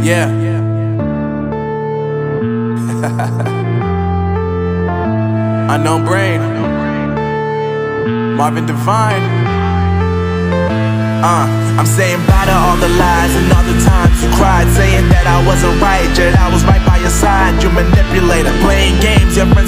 Yeah. Unknown Brain, Marvin Divine. I'm saying bye to all the lies and all the times you cried, saying that I wasn't right, yet I was right by your side. You manipulator, playing games, your